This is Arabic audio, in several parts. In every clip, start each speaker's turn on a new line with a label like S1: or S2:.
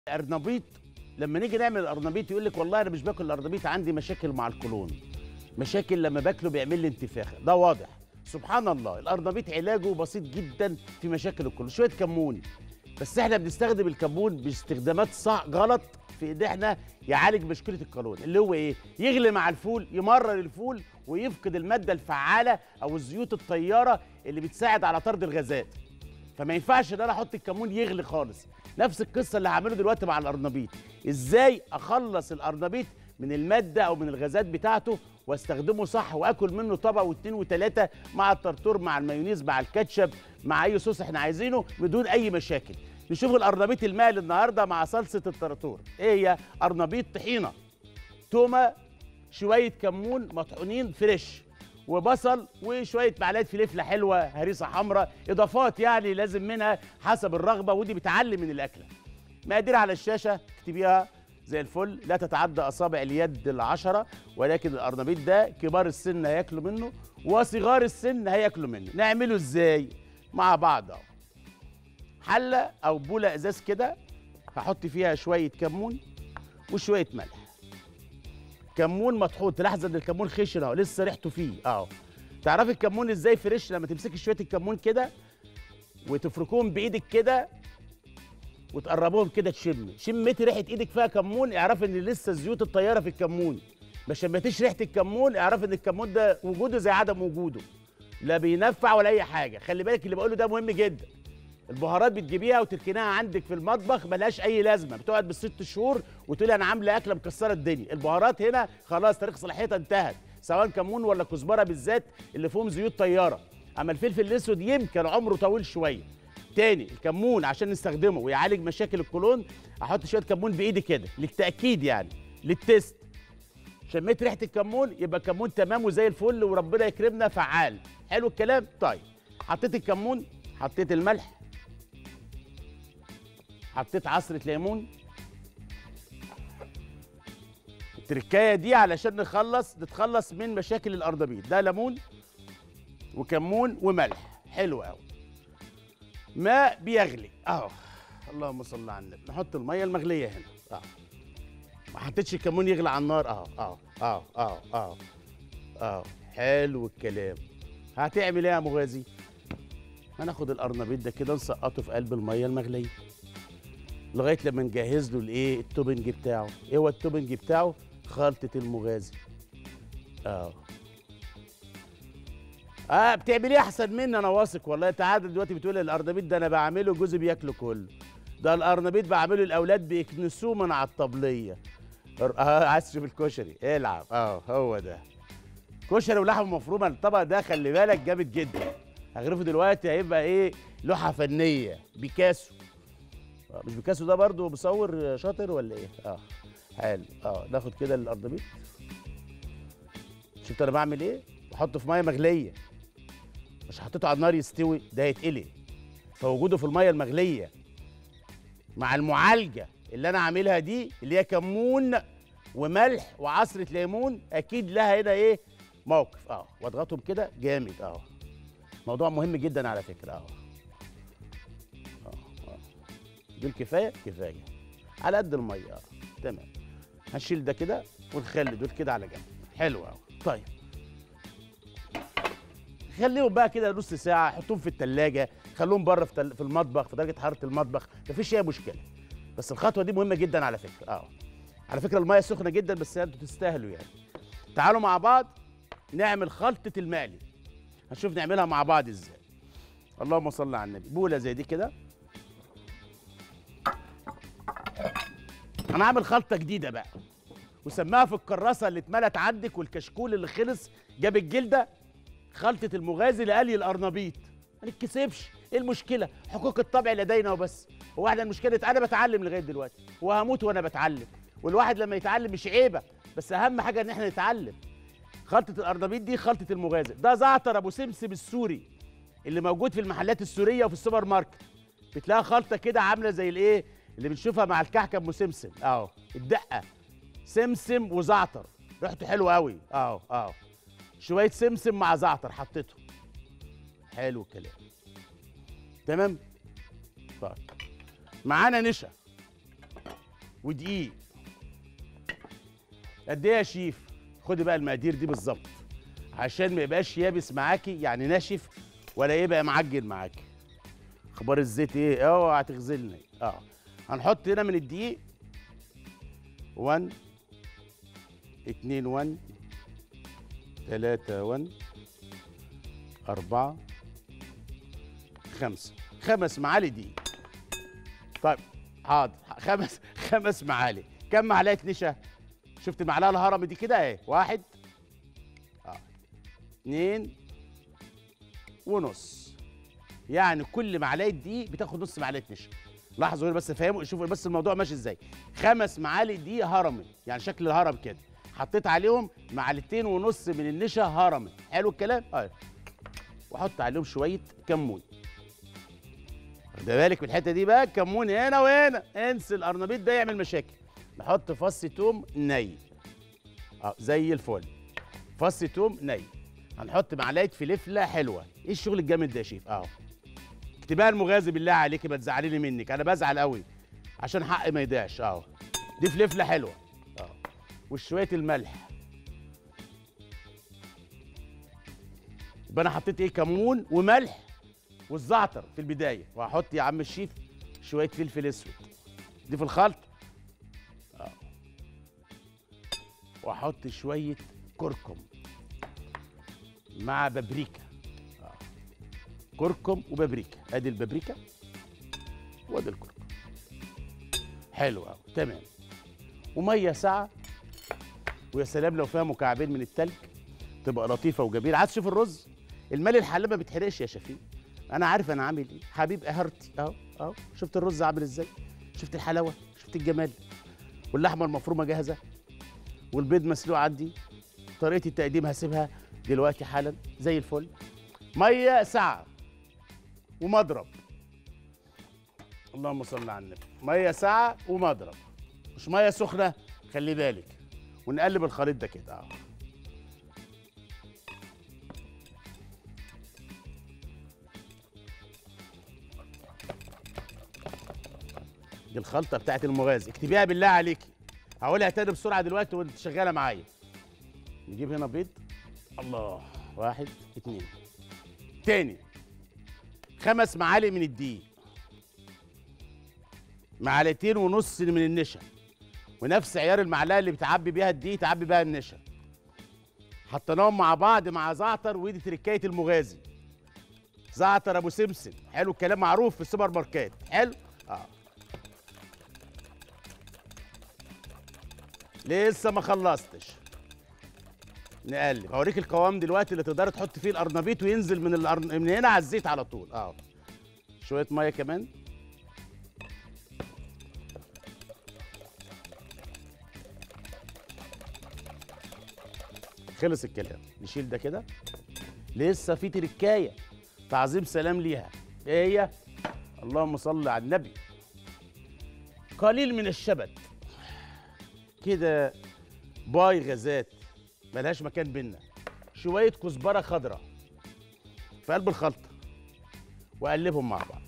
S1: الارنبيط. لما نيجي نعمل الارنبيط يقول لك والله انا مش باكل الارنبيط، عندي مشاكل مع القولون، مشاكل لما باكله بيعمل لي انتفاخه. ده واضح. سبحان الله، الارنبيط علاجه بسيط جدا في مشاكل القولون، شويه كمون. بس احنا بنستخدم الكمون باستخدامات صح غلط في ان احنا يعالج مشكله القولون، اللي هو ايه؟ يغلي مع الفول، يمرر الفول ويفقد الماده الفعاله او الزيوت الطياره اللي بتساعد على طرد الغازات. فما ينفعش ان انا احط الكمون يغلي خالص. نفس القصه اللي هعمله دلوقتي مع الارنبيط. ازاي اخلص الارنبيط من الماده او من الغازات بتاعته واستخدمه صح واكل منه طبق واثنين وثلاثه مع الطرطور مع المايونيز مع الكاتشب مع اي صوص احنا عايزينه بدون اي مشاكل. نشوف الارنبيط المقلي النهارده مع صلصه الطرطور. ايه هي؟ ارنبيط طحينه، تومه، شويه كمون مطحونين فريش، وبصل، وشويه معلقه فلفله حلوه، هريسه حمراء، اضافات يعني لازم منها حسب الرغبه، ودي بتعلي من الاكله. مقادير على الشاشه اكتبيها زي الفل، لا تتعدى اصابع اليد العشره، ولكن الارنبيط ده كبار السن هياكلوا منه وصغار السن هياكلوا منه. نعمله ازاي مع بعض؟ اهو حله او بوله ازاز كده، هحط فيها شويه كمون وشويه ملح. كمون مطحون، تلاحظ ان الكمون خشن اهو، لسه ريحته فيه اهو. تعرفي الكمون ازاي فريش؟ لما تمسكي شويه الكمون كده وتفركوهم بايدك كده وتقربوهم كده، شميتي ريحه ايدك فيها كمون، اعرفي ان لسه الزيوت الطياره في الكمون. ما شميتيش ريحه الكمون، اعرفي ان الكمون ده وجوده زي عدم وجوده، لا بينفع ولا اي حاجه. خلي بالك اللي بقوله ده مهم جدا. البهارات بتجيبيها وتركنيها عندك في المطبخ ملهاش اي لازمه، بتقعد بالست شهور وتقولي انا عامله اكله مكسره الدنيا. البهارات هنا خلاص تاريخ صلاحيتها انتهت، سواء كمون ولا كزبره بالذات اللي فيهم زيوت طياره. اما الفلفل الاسود يمكن عمره طويل شويه. تاني، الكمون عشان نستخدمه ويعالج مشاكل القولون احط شويه كمون بايدي كده للتاكيد، يعني للتست. شميت ريحه الكمون يبقى الكمون تمام وزي الفل وربنا يكرمنا فعال. حلو الكلام. طيب حطيت الكمون، حطيت الملح، حطيت عصرة ليمون. التركايه دي علشان نتخلص من مشاكل الارنبيط. ده ليمون وكمون وملح، حلو قوي. ماء بيغلي اهو، اللهم صل على النبي. نحط الميه المغليه هنا اهو، ما حطيتش الكمون يغلي على النار اهو اهو اهو اهو اهو اهو. حلو الكلام. هتعمل ايه يا مغازي؟ هناخد الارنبيط ده كده نسقطه في قلب الميه المغليه لغايه لما نجهز له الايه؟ التوبنج بتاعه. ايه هو التوبنج بتاعه؟ خلطه المغازي. بتعمليه احسن مني انا واثق والله. انت عادل دلوقتي بتقول الارنبيط ده انا بعمله جوزي بياكله كله. ده الارنبيط بعمله الاولاد بيكنسوه من على الطبليه. عايز تشوف الكشري؟ العب. هو ده كشري ولحمه مفرومه. الطبق ده خلي بالك جامد جدا، هغرفه دلوقتي هيبقى ايه؟ لوحه فنيه. بيكاسو. مش بيكاسو ده برضو مصور شاطر ولا ايه؟ حلو. ناخد كده الارنبيط. شفت انا بعمل ايه؟ بحطه في ميه مغليه، مش حطيته على النار يستوي، ده هيتقلي. فوجوده في الميه المغليه مع المعالجه اللي انا عاملها دي اللي هي كمون وملح وعصره ليمون، اكيد لها هنا ايه؟ موقف. واضغطهم كده جامد. موضوع مهم جدا على فكره. دول كفايه على قد الميه. تمام. هنشيل ده كده ونخلي دول كده على جنب. حلو قوي. طيب خليهم بقى كده نص ساعه، حطهم في الثلاجه، خلوهم بره في المطبخ في درجه حراره المطبخ، مفيش اي مشكله. بس الخطوه دي مهمه جدا على فكره. على فكره الميه سخنه جدا بس انتوا تستاهلوا يعني. تعالوا مع بعض نعمل خلطه المقلي. هنشوف نعملها مع بعض ازاي. اللهم صل على النبي. بوله زي دي كده، انا عامل خلطه جديده بقى وسماها في الكراسه اللي اتملت عندك والكشكول اللي خلص جاب الجلده، خلطه المغازي لقلي الارنبيط. ما نتكسفش، ايه المشكله؟ حقوق الطبع لدينا وبس. هو احنا المشكله انا بتعلم لغايه دلوقتي وهموت وانا بتعلم، والواحد لما يتعلم مش عيبه، بس اهم حاجه ان احنا نتعلم. خلطه الارنبيط دي خلطه المغازي. ده زعتر ابو سمسم السوري اللي موجود في المحلات السوريه وفي السوبر ماركت. بتلاقي خلطه كده عامله زي الايه اللي بنشوفها مع الكعكه ام سمسم اهو. الدقه سمسم وزعتر، ريحته حلوه قوي اهو. شويه سمسم مع زعتر حطيته. حلو الكلام. تمام. طيب معانا نشا. ودقيق. قد ايه يا شيف؟ خدي بقى المقادير دي بالظبط عشان ما يبقاش يابس معاكي، يعني ناشف، ولا يبقى معجن معاكي. اخبار الزيت ايه؟ اوعى تغزلني. هنحط هنا من الدقيق 1 2 1 3 1 4 5 5 معالق دقيق. طيب حاضر، خمس معالق. كم معلقه نشا؟ شفت المعلقه الهرمي دي كده اهي، 1 2 ونص، يعني كل معلقه دقيق بتاخد نص معلقه نشا. لاحظوا هنا بس، فهموا، شوفوا بس الموضوع ماشي ازاي. 5 معالق دقيق هرمي، يعني شكل الهرم كده، حطيت عليهم معلقتين ونص من النشا هرمي. حلو الكلام؟ واحط عليهم شويه كمون. خد بالك من الحته دي بقى، كمون هنا وهنا، انسى القرنبيط ده يعمل مشاكل. نحط فص توم ني، زي الفل، فص توم ني. هنحط معلقه فلفله حلوه. ايه الشغل الجامد ده يا شيف؟ اكتبها المغازي بالله عليكي، ما تزعليني منك، انا بزعل قوي عشان حقي ما يضيعش. دي فلفله حلوه. وشويه الملح. يبقى انا حطيت ايه؟ كمون وملح والزعتر في البدايه. وهحط يا عم الشيف شويه فلفل اسود دي في الخلط. واحط شويه كركم مع بابريكا. كركم وبابريكا، ادي البابريكا وادي الكركم. حلو قوي، تمام. وميه ساقعه، ويا سلام لو فيها مكعبين من التلج تبقى لطيفه وجميله. عايز تشوف الرز؟ المال الحلال ما بيتحرقش يا شفيق، انا عارف انا عامل ايه، حبيب قهرتي. اهو شفت الرز عامل ازاي؟ شفت الحلاوه؟ شفت الجمال؟ واللحمه المفرومه جاهزه، والبيض مسلوق عندي. طريقه التقديم هسيبها دلوقتي حالا زي الفل. ميه ساقعه ومضرب. اللهم صل على النبي. ميه ساقعه ومضرب، مش ميه سخنه، خلي بالك. ونقلب الخليط ده كده. دي الخلطه بتاعت المغازي، اكتبيها بالله عليكي. هقولها تاني بسرعه دلوقتي وانت شغاله معايا. نجيب هنا بيض. الله، 1 2. تاني 5 معالق من الدقيق، معلقتين ونص من النشا، ونفس عيار المعلقه اللي بتعبي بيها الدقيق تعبي بيها النشا. حطيناهم مع بعض مع زعتر، ودي تركايه المغازي. زعتر ابو سمسم، حلو الكلام، معروف في السوبر ماركت. حلو. لسه ما خلصتش. نقلب، هوريك القوام دلوقتي اللي تقدر تحط فيه القرنبيط وينزل من هنا على الزيت على طول. شويه ميه كمان. خلص الكلام، نشيل ده كده. لسه في تركايه، تعظيم سلام ليها. ايه هي؟ اللهم صل على النبي. قليل من الشبت كده، باي غازات ملهاش مكان بينا. شويه كزبره خضراء في قلب الخلطه، واقلبهم مع بعض.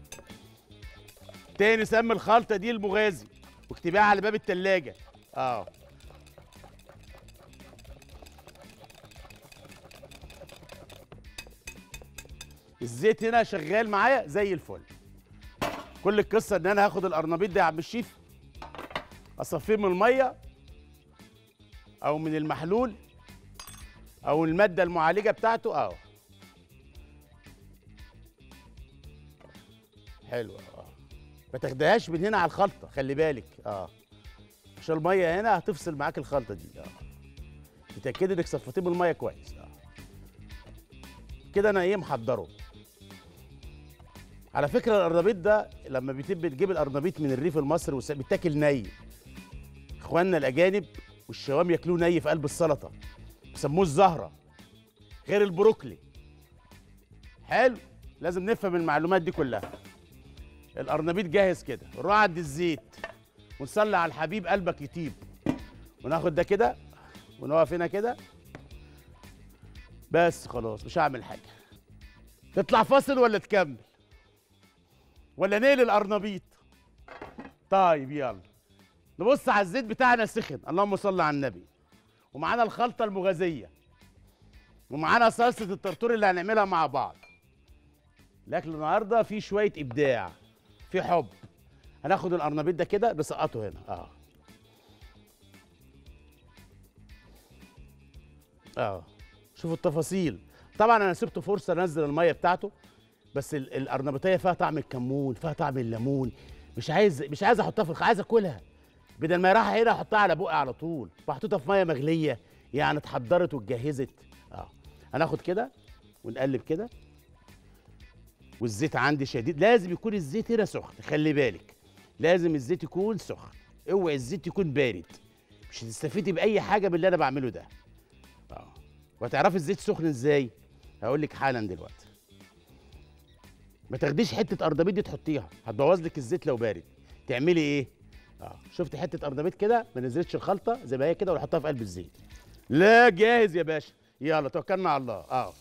S1: تاني سمي الخلطه دي المغازي، واكتبيها على باب التلاجة. الزيت هنا شغال معايا زي الفل. كل القصه ان انا هاخد القرنبيط ده يا عم الشيف، اصفيه من الميه او من المحلول او الماده المعالجه بتاعته. حلو. ما تاخدهاش من هنا على الخلطه، خلي بالك. عشان الميه هنا هتفصل معاك الخلطه دي. اتاكدي انك صفيتيه من الميه كويس. كده انا محضره. على فكره القرنبيط ده لما بتجيب القرنبيط من الريف المصري بيتاكل ني. اخواننا الاجانب والشوام ياكلوه ني في قلب السلطه، بيسموه الزهره، غير البروكلي. حلو، لازم نفهم المعلومات دي كلها. القرنبيط جاهز كده، نروح عند الزيت ونصلي على الحبيب قلبك يطيب. وناخد ده كده ونقف هنا كده بس. خلاص مش هعمل حاجه. تطلع فاصل ولا تكمل ولا نقل القرنبيط؟ طيب يلا. نبص على الزيت بتاعنا سخن، اللهم صل على النبي، ومعانا الخلطه المغازيه، ومعانا صلصه الطرطور اللي هنعملها مع بعض. الاكل النهارده فيه شويه ابداع، فيه حب. هناخد القرنبيط ده كده نسقطه هنا شوفوا التفاصيل. طبعا انا سبته فرصه انزل الميه بتاعته، بس القرنبيطيه فيها طعم الكمون، فيها طعم الليمون. مش عايز احطها في عايز اكلها، بدل ما رايحه هنا احطها على بقي على طول، محطوطه في ميه مغليه يعني اتحضرت واتجهزت. هناخد كده ونقلب كده، والزيت عندي شديد. لازم يكون الزيت هنا سخن، خلي بالك، لازم الزيت يكون سخن، اوعي الزيت يكون بارد، مش هتستفيدي باي حاجه من اللي انا بعمله ده. وهتعرفي الزيت سخن ازاي؟ هقول لك حالا دلوقتي. ما تاخديش حته قرنبيط دي تحطيها، هتبوظ لك الزيت لو بارد. تعملي ايه؟ شفت حته قرنبيط كده ما نزلتش الخلطه زي ما هي كده، ولا احطها في قلب الزيت؟ لا، جاهز يا باشا، يلا توكلنا على الله.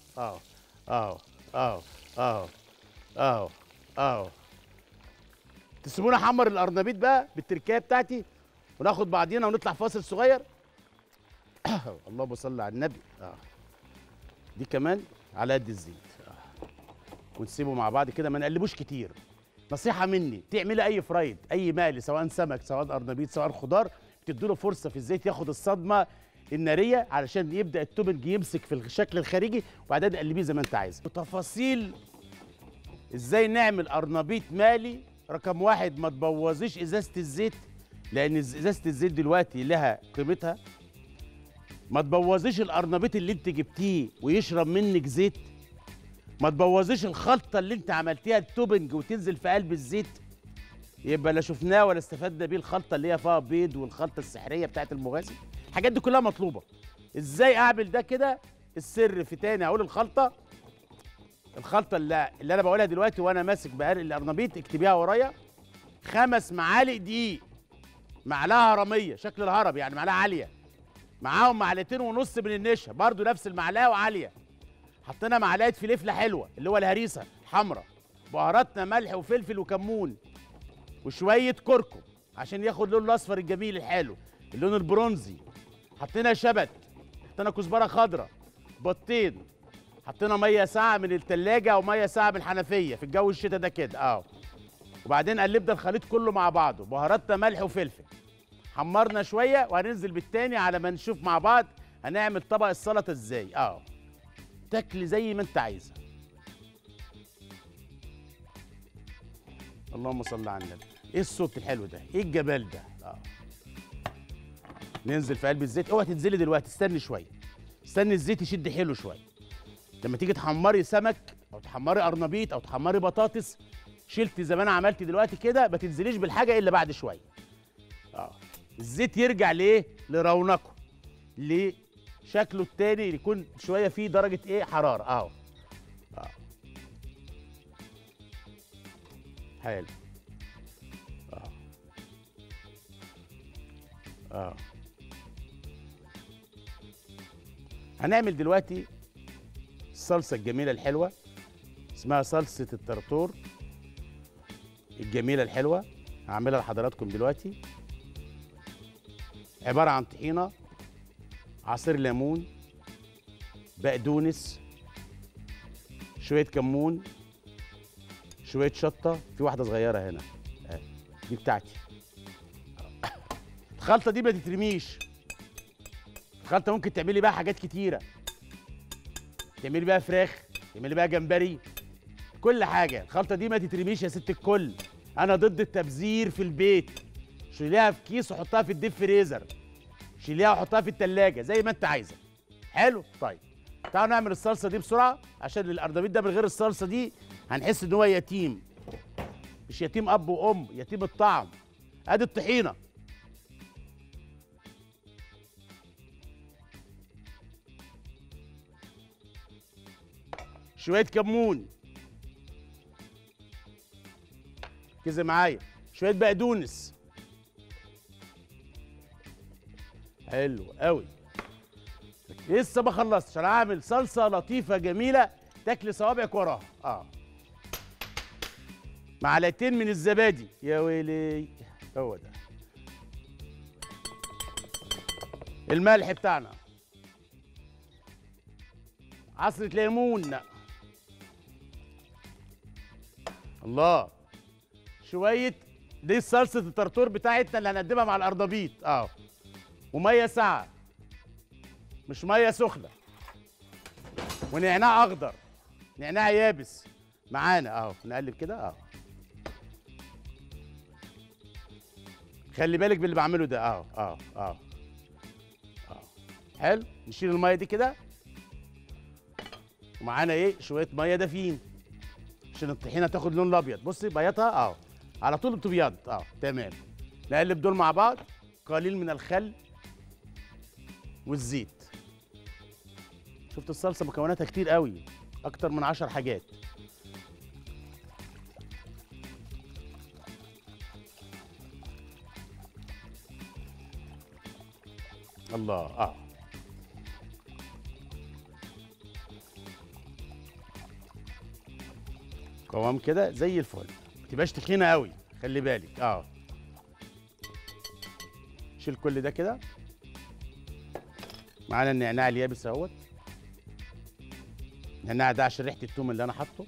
S1: تسيبوني احمر القرنبيط بقى بالتركايه بتاعتي، وناخد بعضينا ونطلع فاصل صغير. اللهم صل على النبي. دي كمان على قد الزيت. ونسيبه مع بعض كده، ما نقلبوش كتير. نصيحه مني، تعملي اي فرايد، اي مقلي، سواء سمك سواء قرنبيط سواء خضار، بتديله فرصه في الزيت ياخد الصدمه الناريه، علشان يبدا التوبنج يمسك في الشكل الخارجي، وبعدين تقلبيه زي ما انت عايز. وتفاصيل ازاي نعمل قرنبيط مالي. رقم واحد، ما تبوظيش ازازه الزيت، لان ازازه الزيت دلوقتي لها قيمتها. ما تبوظيش القرنبيط اللي انت جبتيه ويشرب منك زيت. ما تبوظيش الخلطه اللي انت عملتيها التوبنج وتنزل في قلب الزيت، يبقى لا شفناه ولا استفدنا بيه. الخلطه اللي هي فيها بيض، والخلطه السحريه بتاعت المغازي، الحاجات دي كلها مطلوبه. ازاي اعمل ده كده؟ السر في تاني هقول الخلطه اللي انا بقولها دلوقتي وانا ماسك بقرق القرنبيط، اكتبيها ورايا. 5 معالق دقيق، معلقه هرميه شكل الهرم يعني معلقه عاليه، معاهم 2.5 معلقة من النشا برضو نفس المعلقه وعاليه. حطينا معلقه فلفله حلوه اللي هو الهريسه حمراء، بهاراتنا ملح وفلفل وكمون، وشويه كركم عشان ياخد اللون الاصفر الجميل الحلو، اللون البرونزي. حطينا شبت، حطينا كزبره خضراء، بطين، حطينا ميه ساقعه من التلاجة او ميه ساقعه من الحنفيه في الجو الشتاء ده كده. وبعدين قلبنا الخليط كله مع بعضه، بهاراتنا ملح وفلفل. حمرنا شويه وهننزل بالتاني على ما نشوف مع بعض هنعمل طبق السلطه ازاي. تاكلي زي ما انت عايزه. اللهم صل على النبي. ايه الصوت الحلو ده؟ ايه الجمال ده؟ ننزل في قلب الزيت. اوعي تنزلي دلوقتي، استني شويه، استني الزيت يشد حلو شويه. لما تيجي تحمري سمك او تحمري قرنبيط او تحمري بطاطس، شلتي زي ما انا عملت دلوقتي كده، ما تنزليش بالحاجه الا بعد شويه. الزيت يرجع لايه؟ لرونقه، لشكله التاني، يكون شويه فيه درجه ايه؟ حراره. حلو. هنعمل دلوقتي الصلصه الجميله الحلوه، اسمها صلصه الطرطور الجميله الحلوه. هعملها لحضراتكم دلوقتي. عباره عن طحينه، عصير ليمون، بقدونس، شويه كمون، شويه شطه، في واحده صغيره هنا دي بتاعتي. الخلطه دي ما تترميش. الخلطه ممكن تعملي بقى حاجات كتيره، تعملي بقى فراخ، تعملي بقى جمبري، كل حاجه. الخلطه دي ما تترميش يا ست الكل. انا ضد التبذير في البيت. شيليها في كيس وحطها في الديب فريزر، شيليها وحطها في التلاجة زي ما انت عايزه. حلو. طيب تعالوا نعمل الصلصه دي بسرعه، عشان القرنبيط ده من غير الصلصه دي هنحس ان هو يتيم. مش يتيم اب وام، يتيم الطعم. ادي الطحينه، شويه كمون، ركزي معايا، شويه بقدونس. حلو قوي. لسه ما خلصتش، انا هعمل صلصه لطيفه جميله تاكلي صوابعك وراها. معلقتين من الزبادي، يا ويلي، هو ده. الملح بتاعنا، عصرة ليمون، الله، شوية دي صلصة الطرطور بتاعتنا اللي هنقدمها مع القرنبيط ومية ساقعة مش مية سخنة، ونعناع أخضر، نعناع يابس معانا نقلب كده خلي بالك باللي بعمله ده حلو. نشيل المية دي كده، ومعانا ايه شوية مية دافيين عشان الطحينة تاخد لون الأبيض. بصي بيضها على طول بتبيض تمام. نقلب دول مع بعض، قليل من الخل والزيت. شفت الصلصة مكوناتها كتير قوي، أكتر من 10 حاجات. الله قوام كده زي الفل، ما تبقاش تخينه قوي، خلي بالك شيل كل ده كده. معانا النعناع اليابس اهوت، النعناع ده عشان ريحه التوم اللي انا حاطه،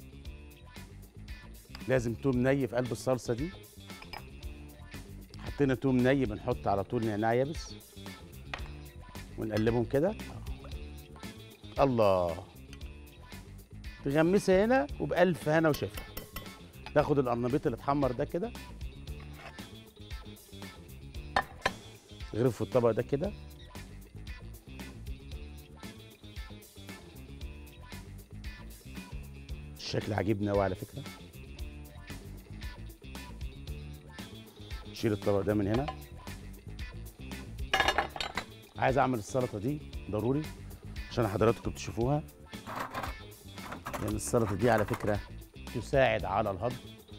S1: لازم توم ني في قلب الصلصه دي. حطينا توم ني، بنحط على طول نعناع يابس ونقلبهم كده. الله، تغمسها هنا وبألف هنا وشفا. تاخد القرنبيط اللي اتحمر ده كده، تغرفه في الطبق ده كده، الشكل عاجبني قوي على فكره. شيل الطبق ده من هنا. عايز اعمل السلطه دي ضروري عشان حضراتكم تشوفوها، لان السلطه دي على فكره تساعد على الهضم.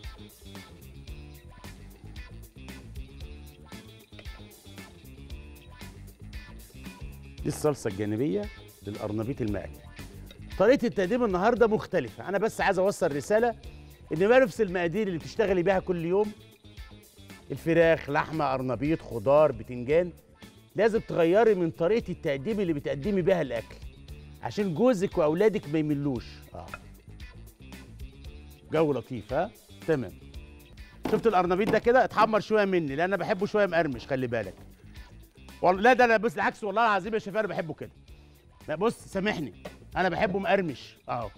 S1: دي الصلصه الجانبيه للقرنبيط المقلي. طريقه التقديم النهارده مختلفه، انا بس عايز اوصل رساله ان ما نفس المقادير اللي بتشتغلي بيها كل يوم، الفراخ، لحمه، قرنبيط، خضار، بتنجان، لازم تغيري من طريقه التقديم اللي بتقدمي بيها الاكل عشان جوزك واولادك ما يملوش. جو لطيف تمام. شفت القرنبيط ده كده اتحمر شويه مني لان انا بحبه شويه مقرمش، خلي بالك. والله لا، ده انا بص العكس، والله العظيم يا شيف انا بحبه كده. لا بص سامحني، انا بحبه مقرمش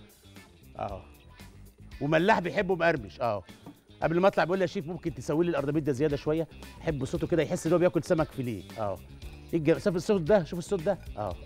S1: وملاح بيحبه مقرمش قبل ما اطلع بيقول لي يا شيف ممكن تسوي لي القرنبيط ده زياده شويه، احب صوته كده يحس ان هو بياكل سمك فيليه. شوف الصوت ده، شوف الصوت ده.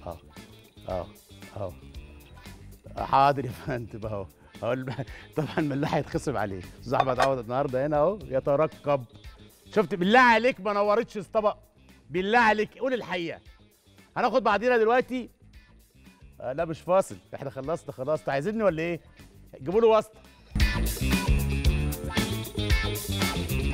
S1: حاضر يا فندم طبعا الملاح هيتخصم عليه. استاذ احمد عوض النهارده هنا يترقب. شفت بالله عليك ما نورتش الطبق، بالله عليك قول الحقيقه. هناخد بعضينا دلوقتي. لا مش فاصل، احنا خلصنا خلاص. عايزيني ولا ايه؟ جيبوا له واسطه.